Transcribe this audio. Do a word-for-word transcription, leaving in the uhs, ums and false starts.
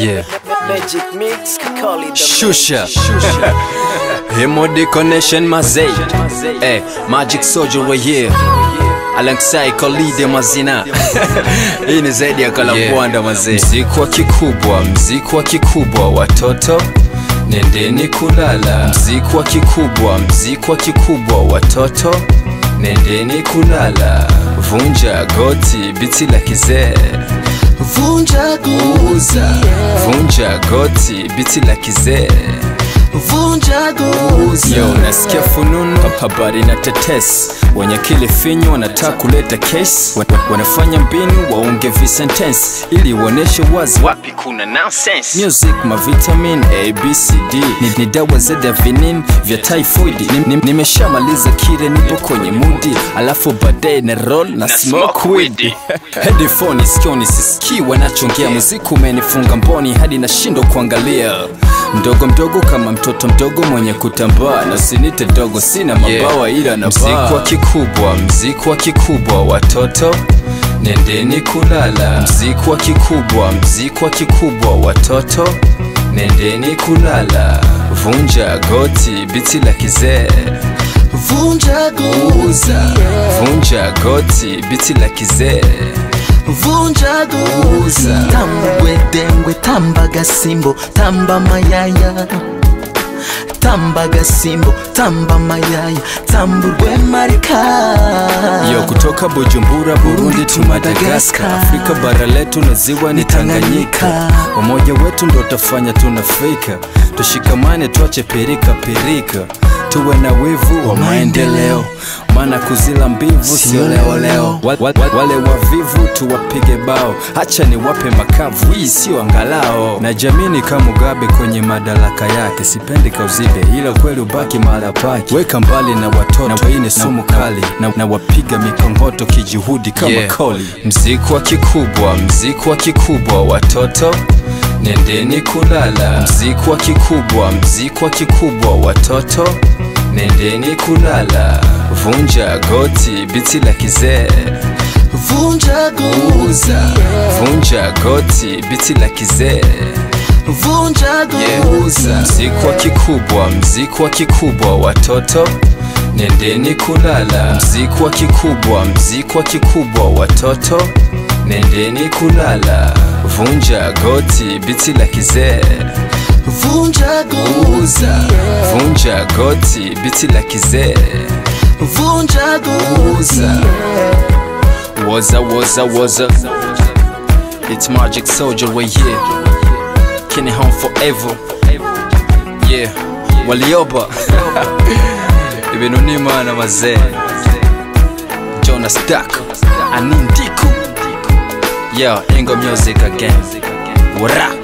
Yeah. Magic mix, Kolly The Shusha. Himodi connection mazay. Eh, Magic Soldier we here. Alongside Kolly The Mazina. Hii ni zaidi ya kalambwanda mazee. Mziki wa kikubwa, mziki wa kikubwa watoto nendeni kulala. Mziki wa kikubwa, mziki wa kikubwa watoto nendeni kulala. Vunja goti biti la kizee. Vunja goti, Vunja goti biti la kizee. Vunja goti. Yo, nasikia fununu habari na tetesi. Wenye kile finyo wanataka kuleta case. Wanafanya mbinu waunge vi-sentence ili uoneshe wazi wapi kuna nonsense. Music ma vitamin A, B, C, D ni, ni dawa za vinin vya typhoid. Nimeshamaliza ni, ni kile nipo kwenye moodi. Alafu baadaye na roll na, na smoke weed. Headphone sikioni sisikii wanachongea. Muziki umenifunga mboni hadi nashindwa kuangalia. Mdogo mdogo kama mtoto mdogo mwenye kutambaa. Na sinite dogo sina mabawa ila na mziki wa kikubwa, mziki wa kikubwa watoto nendeni kulala. Mziki wa kikubwa, mziki wa kikubwa watoto nendeni kulala. Vunja goti biti la kizee. Vunja goti, Vunja goti biti la kizee. Vunja goti. Tambwe dengwe tamba gasimbo tamba mayaya. Tamba gasimbo tamba mayaya tamburwe marika. Yo, kutoka Bujumbura Burundi tu Madagascar, Afrika bara letu na ziwa ni Tanganyika. Umoja wetu ndo tafanya tunafika. Tushikamane tuache pirika pirika. Tuwe na wivu wa maendeleo. Mana kuzila mbivu sio leo leo. Wale wavivu tuwapige bao. Hacha ni wape makavu, hii sio angalao. Na jamini kama Mugabe kwenye madaraka yake. Sipendi kauzibe ila kweli ubaki mara pake. Weka mbali na watoto na hii ni sumu kali. Na, na wapiga mikongoto kijuhudi kama yeah. Kolly. Mziki wa kikubwa, mziki wa kikubwa watoto nendeni kulala. Mziki wa kikubwa, mziki wa kikubwa watoto nendeni kulala. Vunja goti biti la kizee. Vunja goti, Vunja goti biti la kizee. Vunja goti. Mziki wa kikubwa, mziki wa kikubwa watoto nendeni kulala. Mziki wa kikubwa, mziki wa kikubwa watoto nendeni kulala. Vunja goti biti la kizee. Vunja goti, Vunja goti biti la kizee. Vunja goti. Waza waza waza. It's Magic Soldier way here. Kenny home forever. Yeah, walioba. Ibenunima na mazee. Jonas Duck Anindiku. Yeah, Ingo music again. Wara.